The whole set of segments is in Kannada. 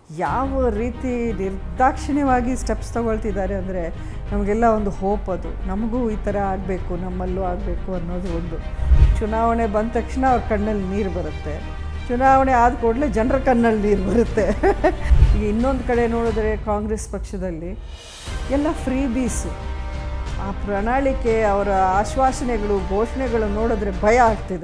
ಯಾವ ರೀತಿ ನಿರ್ದಾಕ್ಷಿಣ್ಯವಾಗಿ ಸ್ಟೆಪ್ಸ್ ತಗೊಳ್ತಿದ್ದಾರೆ ಅಂದರೆ ನಮಗೆಲ್ಲ ಒಂದು ಹೋಪ್. ಅದು ನಮಗೂ ಈ ಥರ ಆಗಬೇಕು, ನಮ್ಮಲ್ಲೂ ಆಗಬೇಕು ಅನ್ನೋದು ಒಂದು. ಚುನಾವಣೆ ಬಂದ ತಕ್ಷಣ ಅವ್ರ ಕಣ್ಣಲ್ಲಿ ನೀರು ಬರುತ್ತೆ, ಚುನಾವಣೆ ಆದ ಕೂಡಲೇ ಜನರ ಕಣ್ಣಲ್ಲಿ ನೀರು ಬರುತ್ತೆ. ಈಗ ಇನ್ನೊಂದು ಕಡೆ ನೋಡಿದ್ರೆ ಕಾಂಗ್ರೆಸ್ ಪಕ್ಷದಲ್ಲಿ ಎಲ್ಲ ಫ್ರೀ ಬೀಸು. ಆ ಪ್ರಣಾಳಿಕೆ, ಅವರ ಆಶ್ವಾಸನೆಗಳು, ಘೋಷಣೆಗಳು ನೋಡಿದ್ರೆ ಭಯ ಆಗ್ತಿದೆ.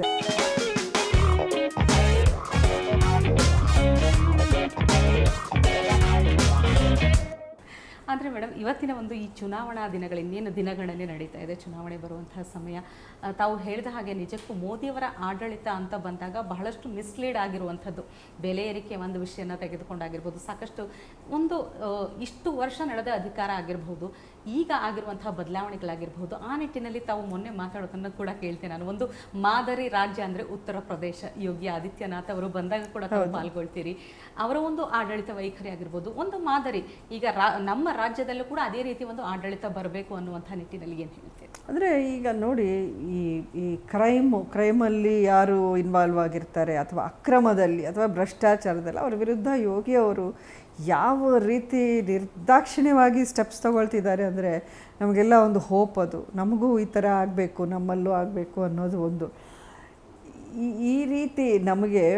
ಆದರೆ ಮೇಡಮ್, ಇವತ್ತಿನ ಒಂದು ಈ ಚುನಾವಣಾ ದಿನಗಳು ಇನ್ನೇನು ದಿನಗಣನೆ ನಡೀತಾ ಇದೆ, ಚುನಾವಣೆ ಬರುವಂತಹ ಸಮಯ. ತಾವು ಹೇಳಿದ ಹಾಗೆ ನಿಜಕ್ಕೂ ಮೋದಿಯವರ ಆಡಳಿತ ಅಂತ ಬಂದಾಗ ಬಹಳಷ್ಟು ಮಿಸ್ಲೀಡ್ ಆಗಿರುವಂಥದ್ದು. ಬೆಲೆ ಏರಿಕೆ ಒಂದು ವಿಷಯನ ತೆಗೆದುಕೊಂಡಾಗಿರ್ಬೋದು, ಸಾಕಷ್ಟು ಒಂದು ಇಷ್ಟು ವರ್ಷ ನಡೆದ ಅಧಿಕಾರ ಆಗಿರ್ಬೋದು, ಈಗ ಆಗಿರುವಂತಹ ಬದಲಾವಣೆಗಳಾಗಿರ್ಬೋದು. ಆ ನಿಟ್ಟಿನಲ್ಲಿ ತಾವು ಮೊನ್ನೆ ಮಾತಾಡೋದನ್ನು ಕೂಡ ಕೇಳ್ತೇನೆ ನಾನು. ಒಂದು ಮಾದರಿ ರಾಜ್ಯ ಅಂದರೆ ಉತ್ತರ ಪ್ರದೇಶ, ಯೋಗಿ ಆದಿತ್ಯನಾಥ್ ಅವರು ಬಂದಾಗ ಕೂಡ ತಾವು ಪಾಲ್ಗೊಳ್ತೀರಿ. ಅವರ ಒಂದು ಆಡಳಿತ ವೈಖರಿ ಆಗಿರ್ಬೋದು ಒಂದು ಮಾದರಿ. ಈಗ ನಮ್ಮ ರಾಜ್ಯದಲ್ಲೂ ಕೂಡ ಅದೇ ರೀತಿ ಒಂದು ಆಡಳಿತ ಬರಬೇಕು ಅನ್ನುವಂಥ ನಿಟ್ಟಿನಲ್ಲಿ ಏನು ಹೇಳ್ತೀರಿ? ಅಂದರೆ ಈಗ ನೋಡಿ, ಈ ಕ್ರೈಮಲ್ಲಿ ಯಾರು ಇನ್ವಾಲ್ವ್ ಆಗಿರ್ತಾರೆ ಅಥವಾ ಅಕ್ರಮದಲ್ಲಿ ಅಥವಾ ಭ್ರಷ್ಟಾಚಾರದಲ್ಲಿ, ಅವ್ರ ವಿರುದ್ಧ ಯೋಗಿ ಅವರು ಯಾವ ರೀತಿ ನಿರ್ದಾಕ್ಷಿಣ್ಯವಾಗಿ ಸ್ಟೆಪ್ಸ್ ತಗೊಳ್ತಿದ್ದಾರೆ ಅಂದರೆ ನಮಗೆಲ್ಲ ಒಂದು ಹೋಪ್. ಅದು ನಮಗೂ ಈ ಥರ ಆಗಬೇಕು, ನಮ್ಮಲ್ಲೂ ಆಗಬೇಕು ಅನ್ನೋದು ಒಂದು. ಈ ರೀತಿ ನಮಗೆ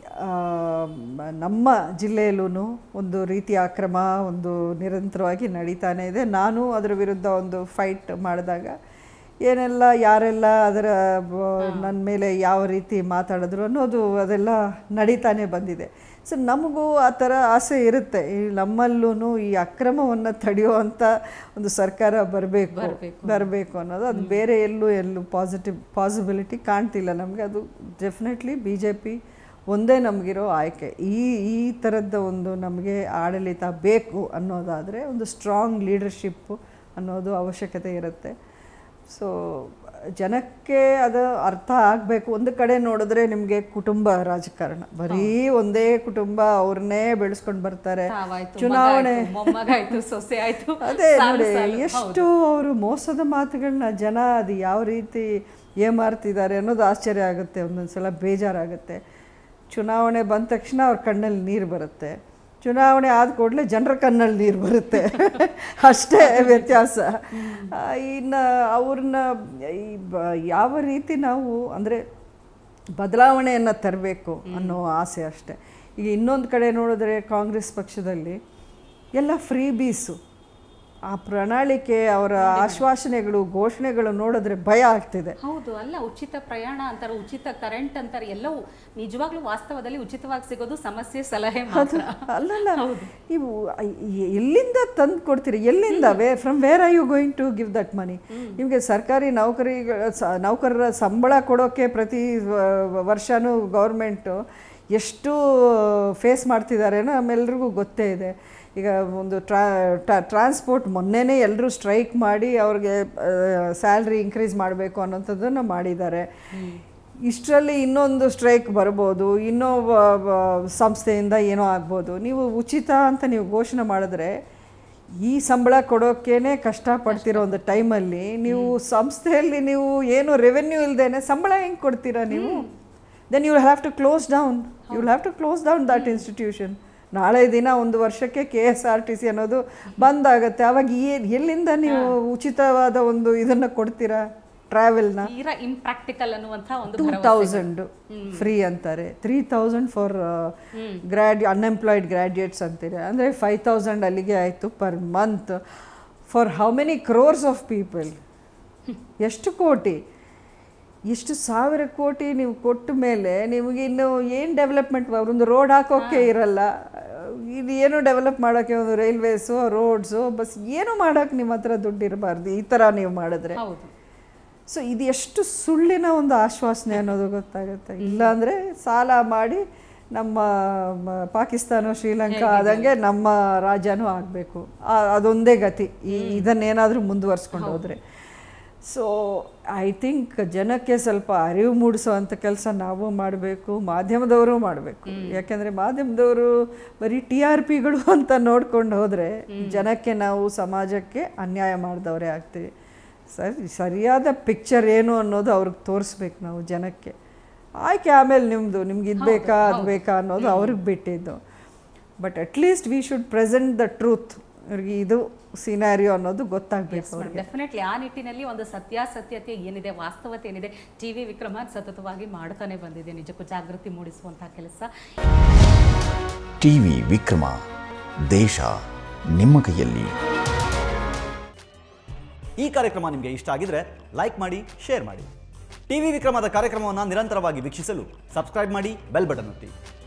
ನಮ್ಮ ಜಿಲ್ಲೆಯಲ್ಲೂ ಒಂದು ರೀತಿಯ ಅಕ್ರಮ ಒಂದು ನಿರಂತರವಾಗಿ ನಡೀತಾನೆ ಇದೆ. ನಾನು ಅದರ ವಿರುದ್ಧ ಒಂದು ಫೈಟ್ ಮಾಡಿದಾಗ ಏನೆಲ್ಲ ಯಾರೆಲ್ಲ ಅದರ ನನ್ನ ಮೇಲೆ ಯಾವ ರೀತಿ ಮಾತಾಡಿದ್ರು ಅನ್ನೋದು ಅದೆಲ್ಲ ನಡೀತಾನೆ ಬಂದಿದೆ. ಸೊ ನಮಗೂ ಆ ಥರ ಆಸೆ ಇರುತ್ತೆ, ನಮ್ಮಲ್ಲೂ ಈ ಅಕ್ರಮವನ್ನು ತಡೆಯುವಂಥ ಒಂದು ಸರ್ಕಾರ ಬರಬೇಕು ಅನ್ನೋದು. ಅದು ಬೇರೆ ಎಲ್ಲೂ ಪಾಸಿಬಿಲಿಟಿ ಕಾಣ್ತಿಲ್ಲ ನಮಗೆ. ಅದು ಡೆಫಿನೆಟ್ಲಿ BJP ಒಂದೇ ನಮಗಿರೋ ಆಯ್ಕೆ. ಈ ಥರದ ಒಂದು ನಮಗೆ ಆಡಳಿತ ಬೇಕು ಅನ್ನೋದಾದರೆ ಒಂದು ಸ್ಟ್ರಾಂಗ್ ಲೀಡರ್ಶಿಪ್ಪು ಅನ್ನೋದು ಅವಶ್ಯಕತೆ ಇರುತ್ತೆ. ಸೊ ಜನಕ್ಕೆ ಅದು ಅರ್ಥ ಆಗಬೇಕು. ಒಂದು ಕಡೆ ನೋಡಿದ್ರೆ ನಿಮಗೆ ಕುಟುಂಬ ರಾಜಕಾರಣ, ಬರೀ ಒಂದೇ ಕುಟುಂಬ, ಅವ್ರನ್ನೇ ಬೆಳೆಸ್ಕೊಂಡು ಬರ್ತಾರೆ. ಚುನಾವಣೆ ಅದೇ ನೋಡಿ, ಎಷ್ಟು ಅವರು ಮೋಸದ ಮಾತುಗಳನ್ನ ಜನ ಅದು ಯಾವ ರೀತಿ ಏಮಾರ್ತಿದ್ದಾರೆ ಅನ್ನೋದು ಆಶ್ಚರ್ಯ ಆಗುತ್ತೆ. ಒಂದೊಂದು ಸಲ ಬೇಜಾರಾಗುತ್ತೆ. ಚುನಾವಣೆ ಬಂದ ತಕ್ಷಣ ಅವ್ರ ಕಣ್ಣಲ್ಲಿ ನೀರು ಬರುತ್ತೆ, ಚುನಾವಣೆ ಆದ ಕೂಡಲೇ ಜನರ ಕಣ್ಣಲ್ಲಿ ನೀರು ಬರುತ್ತೆ. ಅಷ್ಟೇ ವ್ಯತ್ಯಾಸ. ಇನ್ನು ಅವ್ರನ್ನ ಯಾವ ರೀತಿ ನಾವು ಅಂದರೆ ಬದಲಾವಣೆಯನ್ನು ತರಬೇಕು ಅನ್ನೋ ಆಸೆ ಅಷ್ಟೆ. ಈಗ ಇನ್ನೊಂದು ಕಡೆ ನೋಡಿದ್ರೆ ಕಾಂಗ್ರೆಸ್ ಪಕ್ಷದಲ್ಲಿ ಎಲ್ಲ ಫ್ರೀ ಬೀಸು. ಆ ಪ್ರಣಾಳಿಕೆ, ಅವರ ಆಶ್ವಾಸನೆಗಳು, ಘೋಷಣೆಗಳು ನೋಡಿದ್ರೆ ಭಯ ಆಗ್ತಿದೆ. ಹೌದು, ಅಲ್ಲ ಉಚಿತ ಪ್ರಯಾಣ ಅಂತಾರೆ, ಉಚಿತ ಕರೆಂಟ್ ಅಂತಾರೆ, ಎಲ್ಲವೂ ನಿಜವಾಗ್ಲೂ ವಾಸ್ತವದಲ್ಲಿ ಉಚಿತವಾಗಿ ಸಿಗೋದು ಸಮಸ್ಯೆ ಸಲಹೆ ಮಾತ್ರ. ಅಲ್ಲಲ್ಲ, ನೀವು ಎಲ್ಲಿಂದ ತಂದು ಕೊಡ್ತೀರಿ? ಎಲ್ಲಿಂದ? From where are you going to give that money? ನಿಮಗೆ ಸರ್ಕಾರಿ ನೌಕರರ ಸಂಬಳ ಕೊಡೋಕ್ಕೆ ಪ್ರತಿ ವರ್ಷವೂ ಗೌರ್ಮೆಂಟು ಎಷ್ಟು ಫೇಸ್ ಮಾಡ್ತಿದ್ದಾರೇನೋ ನಮ್ಮೆಲ್ರಿಗೂ ಗೊತ್ತೇ ಇದೆ. ಈಗ ಒಂದು ಟ್ರಾನ್ಸ್ಪೋರ್ಟ್ ಮೊನ್ನೆನೇ ಎಲ್ಲರೂ ಸ್ಟ್ರೈಕ್ ಮಾಡಿ ಅವ್ರಿಗೆ ಸ್ಯಾಲ್ರಿ ಇನ್ಕ್ರೀಸ್ ಮಾಡಬೇಕು ಅನ್ನೋಂಥದ್ದನ್ನು ಮಾಡಿದ್ದಾರೆ. ಇಷ್ಟರಲ್ಲಿ ಇನ್ನೊಂದು ಸ್ಟ್ರೈಕ್ ಬರ್ಬೋದು, ಇನ್ನೂ ಸಂಸ್ಥೆಯಿಂದ ಏನೋ ಆಗ್ಬೋದು. ನೀವು ಉಚಿತ ಅಂತ ನೀವು ಘೋಷಣೆ ಮಾಡಿದ್ರೆ ಈ ಸಂಬಳ ಕೊಡೋಕ್ಕೇ ಕಷ್ಟಪಡ್ತಿರೋ ಒಂದು ಟೈಮಲ್ಲಿ ನೀವು ಸಂಸ್ಥೆಯಲ್ಲಿ ನೀವು ಏನು ರೆವೆನ್ಯೂ ಇಲ್ಲದೇನೆ ಸಂಬಳ ಹೆಂಗೆ ಕೊಡ್ತೀರಾ ನೀವು? Then you have to close down that institution. ನಾಳೆ ದಿನ ಒಂದು ವರ್ಷಕ್ಕೆ KSRTC ಅನ್ನೋದು ಬಂದಾಗತ್ತೆ. ಆವಾಗ ಎಲ್ಲಿಂದ ನೀವು ಉಚಿತವಾದ ಒಂದು ಇದನ್ನು ಕೊಡ್ತೀರಾ? ಟ್ರಾವೆಲ್ನ ಇಂಪ್ರಾಕ್ಟಿಕಲ್ ಅನ್ನುವಂಥ ಒಂದು 2000 ಫ್ರೀ ಅಂತಾರೆ, 3000 ಫಾರ್ ಅನ್ಎಂಪ್ಲಾಯ್ಡ್ ಗ್ರ್ಯಾಜುಯೇಟ್ಸ್ ಅಂತೀರಿ. ಅಂದರೆ 5000 ಅಲ್ಲಿಗೆ ಆಯಿತು per month. For how many crores of people? ಎಷ್ಟು ಕೋಟಿ, ಎಷ್ಟು ಸಾವಿರ ಕೋಟಿ ನೀವು ಕೊಟ್ಟ ಮೇಲೆ ನಿಮಗೆ ಇನ್ನು ಏನು ಡೆವಲಪ್ಮೆಂಟ್? ಒಂದು ರೋಡ್ ಹಾಕೋಕ್ಕೆ ಇರಲ್ಲ, ಇದು ಏನು ಡೆವಲಪ್ ಮಾಡೋಕ್ಕೆ, ಒಂದು ರೈಲ್ವೇಸು, ರೋಡ್ಸು, ಬಸ್ ಏನೂ ಮಾಡೋಕ್ಕೆ ನಿಮ್ಮ ಹತ್ರ ದುಡ್ಡು ಇರಬಾರ್ದು ಈ ಥರ ನೀವು ಮಾಡಿದ್ರೆ. ಸೊ ಇದು ಎಷ್ಟು ಸುಳ್ಳಿನ ಒಂದು ಆಶ್ವಾಸನೆ ಅನ್ನೋದು ಗೊತ್ತಾಗುತ್ತೆ. ಇಲ್ಲಾಂದರೆ ಸಾಲ ಮಾಡಿ ನಮ್ಮ ಪಾಕಿಸ್ತಾನ, ಶ್ರೀಲಂಕಾ ಆದಂಗೆ ನಮ್ಮ ರಾಜ್ಯನೂ ಆಗಬೇಕು, ಅದೊಂದೇ ಗತಿ. ಇದನ್ನೇನಾದರೂ ಮುಂದುವರ್ಸ್ಕೊಂಡು ಹೋದರೆ. ಸೊ ಐ ಥಿಂಕ್ ಜನಕ್ಕೆ ಸ್ವಲ್ಪ ಅರಿವು ಮೂಡಿಸೋವಂಥ ಕೆಲಸ ನಾವು ಮಾಡಬೇಕು, ಮಾಧ್ಯಮದವರು ಮಾಡಬೇಕು. ಯಾಕೆಂದರೆ ಮಾಧ್ಯಮದವರು ಬರೀ TRPಗಳು ಅಂತ ನೋಡ್ಕೊಂಡು ಹೋದರೆ ಜನಕ್ಕೆ, ನಾವು ಸಮಾಜಕ್ಕೆ ಅನ್ಯಾಯ ಮಾಡಿದವರೇ ಆಗ್ತೀವಿ. ಸರಿಯಾದ ಪಿಕ್ಚರ್ ಏನು ಅನ್ನೋದು ಅವ್ರಿಗೆ ತೋರಿಸ್ಬೇಕು ನಾವು ಜನಕ್ಕೆ. ಆಯ್ಕೆ ಆಮೇಲೆ ನಿಮ್ಗೆ ಇದು ಬೇಕಾ ಅದು ಬೇಕಾ ಅನ್ನೋದು ಅವ್ರಿಗೆ ಬಿಟ್ಟಿದ್ದು. But at least we should present the truth. ಅವ್ರಿಗೆ ಇದು ಸಿನಾರಿಯೋ ಅನ್ನೋದು ಗೊತ್ತಾಗಬೇಕು. ಡೆಫಿನೆಟ್ಲಿ ಆ ನಿಟ್ಟಿನಲ್ಲಿ ಒಂದು ಸತ್ಯಾಸತ್ಯತೆ ಏನಿದೆ, ವಾಸ್ತವತೆ ಏನಿದೆ, ಟಿವಿ ವಿಕ್ರಮ ಸತತವಾಗಿ ಮಾಡ್ತಾನೆ ಬಂದಿದೆ. ನಿಜಕ್ಕೂ ಜಾಗೃತಿ ಮೂಡಿಸುವಂತಹ ಕೆಲಸ. ಟಿವಿ ವಿಕ್ರಮ, ದೇಶ ನಿಮ್ಮ ಕೈಯಲ್ಲಿ. ಈ ಕಾರ್ಯಕ್ರಮ ನಿಮಗೆ ಇಷ್ಟ ಆಗಿದ್ರೆ ಲೈಕ್ ಮಾಡಿ, ಶೇರ್ ಮಾಡಿ. ಟಿವಿ ವಿಕ್ರಮದ ಕಾರ್ಯಕ್ರಮವನ್ನು ನಿರಂತರವಾಗಿ ವೀಕ್ಷಿಸಲು ಸಬ್ಸ್ಕ್ರೈಬ್ ಮಾಡಿ, ಬೆಲ್ ಬಟನ್ ಒತ್ತಿ.